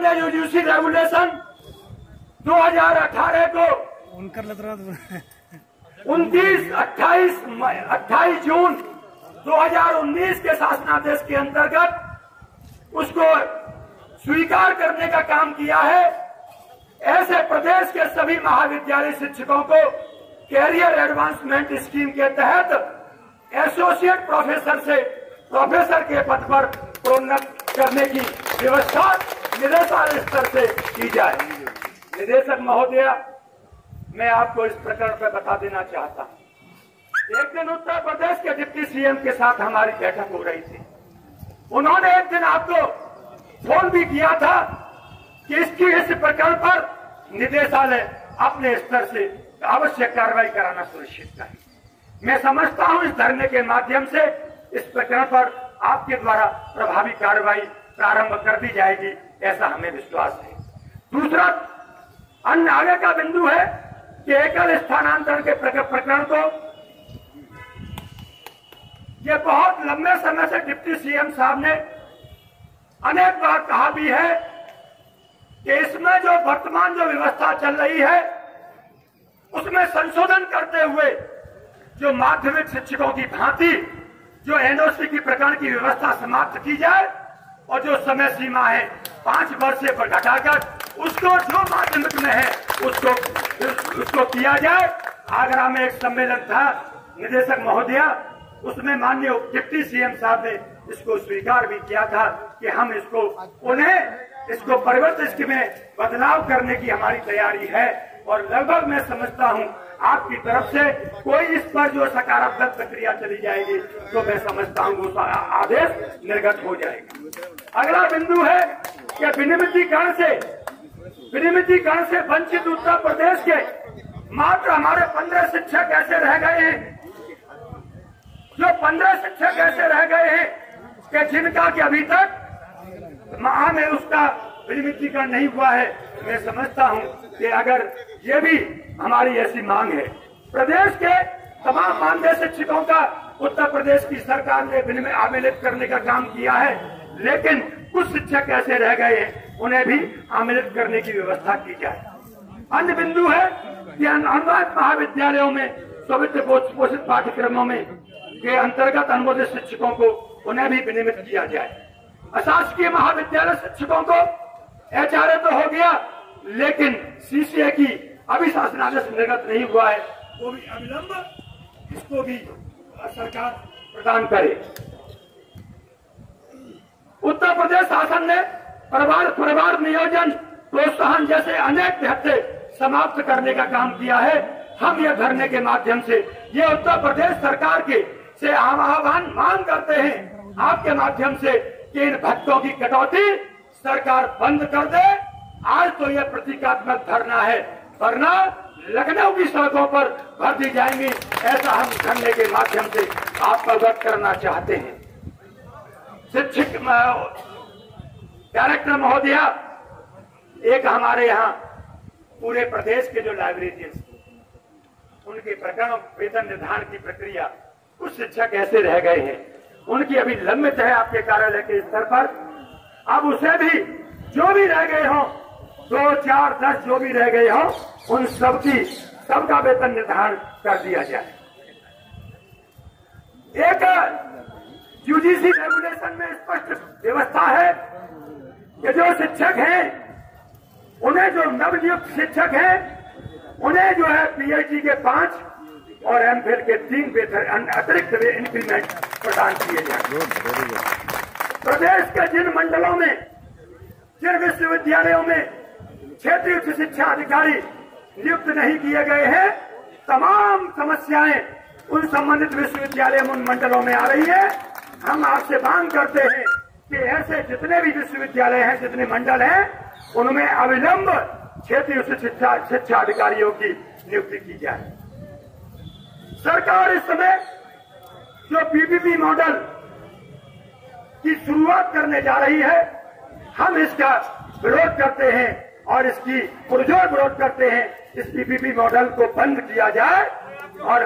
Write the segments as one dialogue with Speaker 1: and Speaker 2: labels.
Speaker 1: हमने UGC regulation 2018 को 28 जून 2019 के शासनादेश के अंतर्गत उसको स्वीकार करने का काम किया है। ऐसे प्रदेश के सभी महाविद्यालय शिक्षकों को कैरियर एडवांसमेंट स्कीम के तहत एसोसिएट प्रोफेसर से प्रोफेसर के पद पर प्रोन्नत करने की व्यवस्था निदेशालय स्तर से की जाए। निदेशक महोदय, मैं आपको इस प्रकरण पर बता देना चाहता हूं। एक दिन उत्तर प्रदेश के डिप्टी सीएम के साथ हमारी बैठक हो रही थी। उन्होंने एक दिन आपको फोन भी किया था कि इस प्रकरण पर निदेशालय अपने स्तर से आवश्यक कार्रवाई कराना सुनिश्चित करे। मैं समझता हूं इस धरने के माध्यम से इस प्रकरण पर आपके द्वारा प्रभावी कार्रवाई प्रारंभ कर दी जाएगी, ऐसा हमें विश्वास है। दूसरा अन्य आगे का बिंदु है कि एकल स्थानांतरण के प्रकरण को ये बहुत लंबे समय से डिप्टी सीएम साहब ने अनेक बार कहा भी है कि इसमें जो वर्तमान जो व्यवस्था चल रही है उसमें संशोधन करते हुए जो माध्यमिक शिक्षकों की भांति जो एनओसी की प्रकरण की व्यवस्था समाप्त की जाए और जो समय सीमा है 5 वर्ष से घटाकर उसको जो माध्यमिक में है उसको किया जाए। आगरा में एक सम्मेलन था निदेशक महोदया, उसमें माननीय डिप्टी सीएम साहब ने इसको स्वीकार भी किया था कि हम इसको परिवर्तित में बदलाव करने की हमारी तैयारी है। और लगभग मैं समझता हूं आपकी तरफ से कोई इस पर जो सकारात्मक प्रक्रिया चली जाएगी तो मैं समझता हूं वो आदेश निर्गत हो जाएगा। अगला बिंदु है कि विनियमितीकरण से वंचित उत्तर प्रदेश के मात्र हमारे 15 शिक्षक ऐसे रह गए हैं, जो 15 शिक्षक ऐसे रह गए हैं कि जिनका कि अभी तक माह में उसका विनियमितीकरण नहीं हुआ है। मैं समझता हूं कि अगर ये भी हमारी ऐसी मांग है, प्रदेश के तमाम मानदेय शिक्षकों का उत्तर प्रदेश की सरकार ने आमिलित करने का काम किया है, लेकिन कुछ शिक्षक ऐसे रह गए हैं, उन्हें भी आमिलित करने की व्यवस्था की जाए। अन्य बिंदु है कि अनुदानित महाविद्यालयों में स्ववित्त पोषित पाठ्यक्रमों में के अंतर्गत अनुमोदित शिक्षकों को उन्हें भी विनियमित किया जाए। अशासकीय महाविद्यालय शिक्षकों को एचआरए तो हो गया, लेकिन सीसीए की अभी शासनादेश निर्गत नहीं हुआ है, वो भी अविलंब इसको भी सरकार प्रदान करे। उत्तर प्रदेश शासन ने परिवार नियोजन प्रोत्साहन जैसे अनेक भत्ते समाप्त करने का काम किया है। हम ये धरने के माध्यम से ये उत्तर प्रदेश सरकार के से आह्वान मांग करते हैं आपके माध्यम से कि इन भत्तों की कटौती सरकार बंद कर दे। आज तो यह प्रतीकात्मक धरना है, वरना लखनऊ की सड़कों पर भर दी जाएंगी, ऐसा हम धरने के माध्यम से आपको अवगत करना चाहते हैं। शिक्षक डायरेक्टर महोदया, एक हमारे यहाँ पूरे प्रदेश के जो लाइब्रेरियंस उनके प्रकरण वेतन निर्धारण की प्रक्रिया, कुछ शिक्षक ऐसे रह गए हैं, उनकी अभी लंबित है आपके कार्यालय के स्तर पर। अब उसे भी जो भी रह गए हों, 2, 4, 10 जो भी रह गए हों, उन सबका वेतन निर्धारण कर दिया जाए। एक यूजीसी रेगुलेशन में स्पष्ट व्यवस्था है कि जो शिक्षक हैं उन्हें, जो नवनियुक्त शिक्षक हैं उन्हें जो है पीएचडी के 5 और एमफिल के 3 वेतन अतिरिक्त इंक्रीमेंट प्रदान किए जाए। प्रदेश के जिन मंडलों में, जिन विश्वविद्यालयों में क्षेत्रीय उच्च शिक्षा अधिकारी नियुक्त नहीं किए गए हैं, तमाम समस्याएं उन संबंधित विश्वविद्यालय उन मंडलों में आ रही है। हम आपसे मांग करते हैं कि ऐसे जितने भी विश्वविद्यालय हैं, जितने मंडल हैं, उनमें अविलंब क्षेत्रीय उच्च शिक्षा अधिकारियों की नियुक्ति की जाए। सरकार इस समय जो पीपीपी मॉडल की शुरुआत करने जा रही है, हम इसका विरोध करते हैं और इसकी पुरजोर विरोध करते हैं। इस पीपीपी मॉडल को बंद किया जाए। और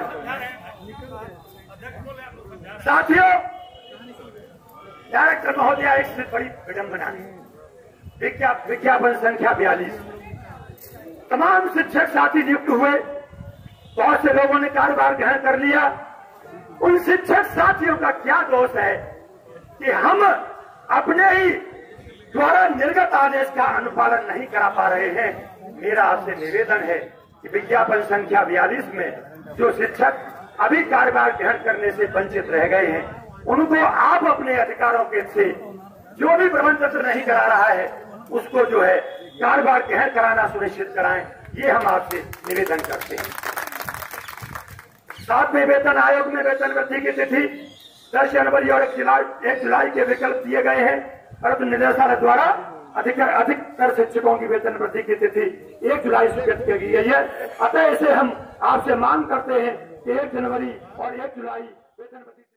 Speaker 1: साथियों, डायरेक्टर महोदया, एक बड़ी विडंबना है, विज्ञापन संख्या 42। तमाम शिक्षक साथी नियुक्त हुए, बहुत से लोगों ने कार्यभार ग्रहण कर लिया। उन शिक्षक साथियों का क्या दोष है कि हम अपने ही द्वारा निर्गत आदेश का अनुपालन नहीं करा पा रहे हैं। मेरा आपसे निवेदन है कि विज्ञापन संख्या 42 में जो शिक्षक अभी कार्यभार ग्रहण करने से वंचित रह गए हैं, उनको आप अपने अधिकारों के से जो भी प्रबंध पत्र नहीं करा रहा है उसको जो है कार्यभार ग्रहण कराना सुनिश्चित कराएं। ये हम आपसे निवेदन करते हैं। 7वें वेतन आयोग में वेतन वृद्धि की तिथि 10 जनवरी और 1 जुलाई के विकल्प दिए गए हैं, परंतु निदेशालय द्वारा अधिकतर शिक्षकों की वेतन वृद्धि की तिथि 1 जुलाई स्वीकृत की गई है। अतः इसे हम आपसे मांग करते हैं कि 1 जनवरी और 1 जुलाई वेतन वृद्धि